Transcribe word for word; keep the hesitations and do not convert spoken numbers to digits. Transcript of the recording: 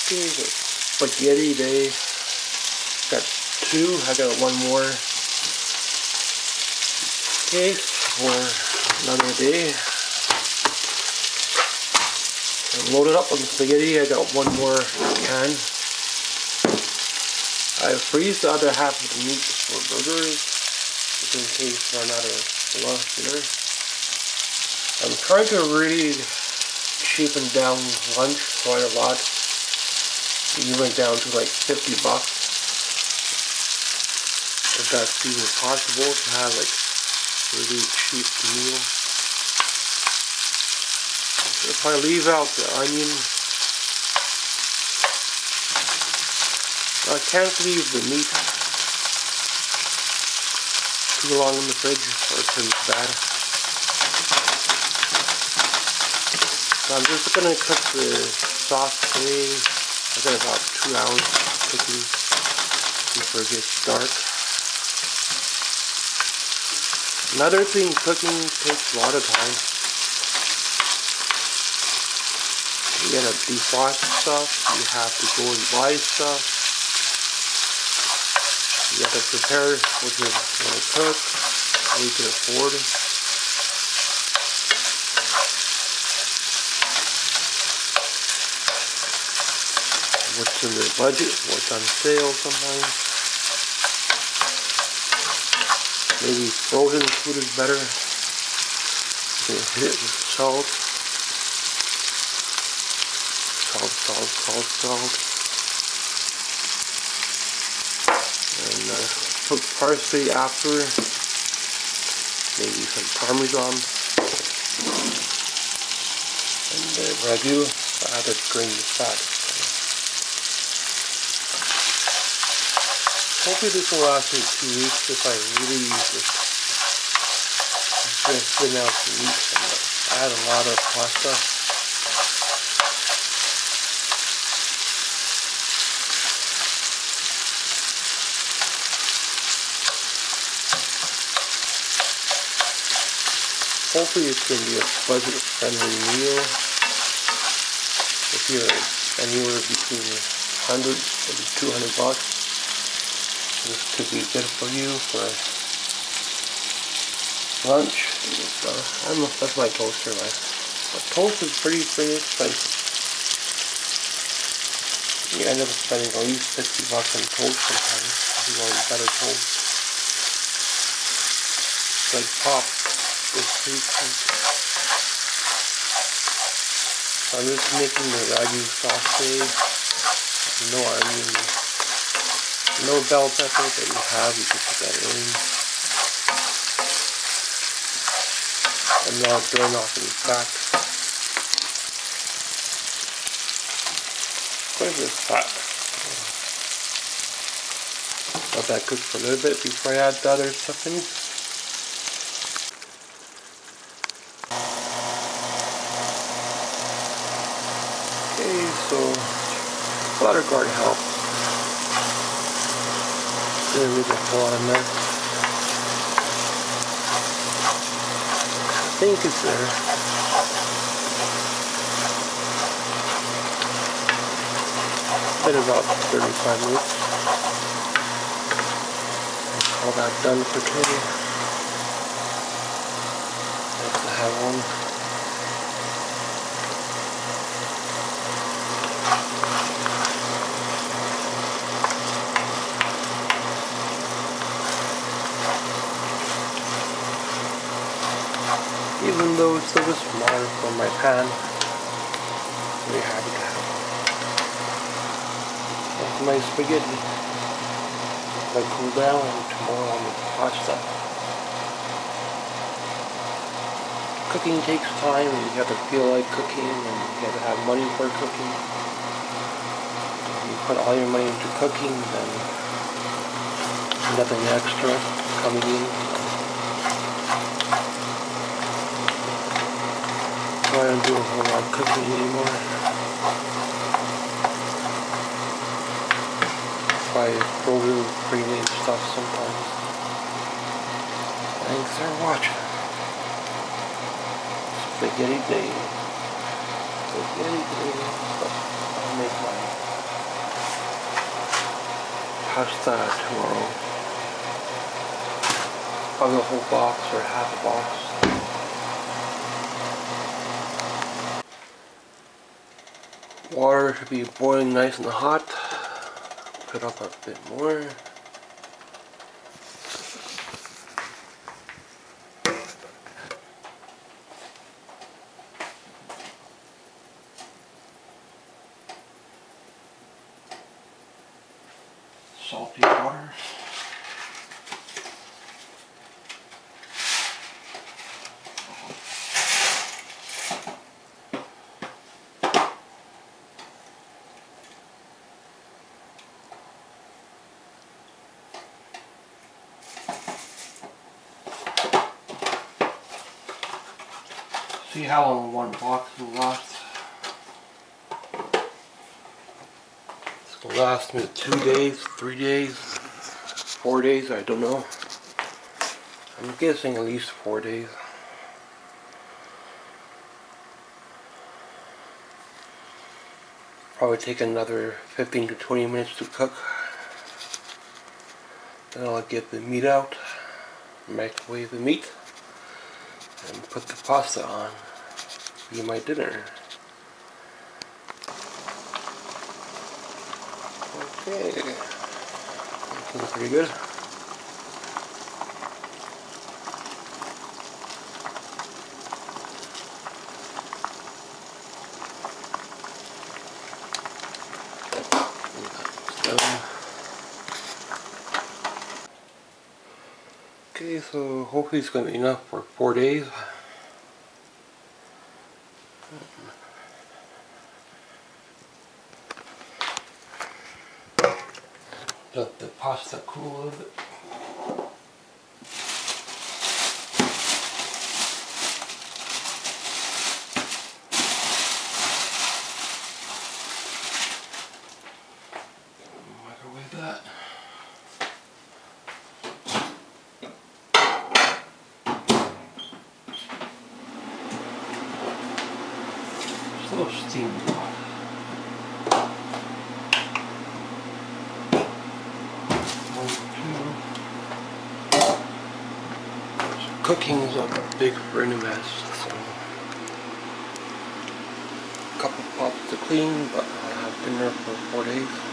Okay, the spaghetti day. Got two. I got one more case for another day. I'm loaded up on the spaghetti. I got one more can. I freeze the other half of the meat for burgers, just in case I run out of lunch dinner. I'm trying to really cheapen down lunch quite a lot. It went down to like fifty bucks. If that's even possible to have like really cheap meal. If I leave out the onion, I can't leave the meat too long in the fridge or it turns bad. So I'm just gonna cook the sauce today. I got about two hours cooking before it gets dark. Another thing, cooking takes a lot of time. You gotta defrost stuff, you have to go and buy stuff. You have to prepare what you want to cook, what you can afford. What's in the budget, what's on sale sometimes. Maybe frozen food is better. You can hit it with salt. Salt, salt, salt, salt. And uh, put parsley after. Maybe some parmesan. And the ragu, I have to drain the fat. Hopefully this will last me two weeks if I really just just thin out the meat. I had a lot of pasta. Hopefully it's going to be a budget-friendly meal. If you're anywhere between one hundred and two hundred bucks, this could be good for you for lunch. Uh, I don't know if that's my toaster, right? My toast is pretty, pretty expensive. You end up spending at least fifty bucks on toast sometimes if you want better toast. It's like pop. It's pretty expensive. So I'm just making the ragu sauce today. No onion. No bell pepper that you have, you can put that in. And now burn off any fat. Quite a bit of fat. Let that cook for a little bit before I add the other stuff in. Okay, so butter guard helps. Didn't really get a lot of mess. I think it's there. Been about thirty-five minutes. All that done for today. Nice to have one. Even though it's a little smaller from my pan, I'm very happy to have it. That's my spaghetti. Let it cool down and tomorrow I'll make pasta. Cooking takes time and you have to feel like cooking and you have to have money for cooking. If you put all your money into cooking, then nothing extra coming in. I don't do a whole lot of cooking anymore. I frozen pre-made stuff sometimes. Thanks for watching. Spaghetti day. Spaghetti day. I'll make mine. pasta tomorrow. Probably a whole box or half a box. Water should be boiling nice and hot. Put up a bit more. Salty water. See how long one box will last. It's gonna last me two days, three days, four days, I don't know. I'm guessing at least four days. Probably take another fifteen to twenty minutes to cook. Then I'll get the meat out, microwave the meat, and put the pasta on. Be my dinner. Okay, looking pretty good. Okay, so hopefully it's going to be enough for four days. Let the pasta cool a little bit. Microwave that. Just a little steam. Cooking is a big brain mess, so a couple pots to clean, but I'll have dinner for four days.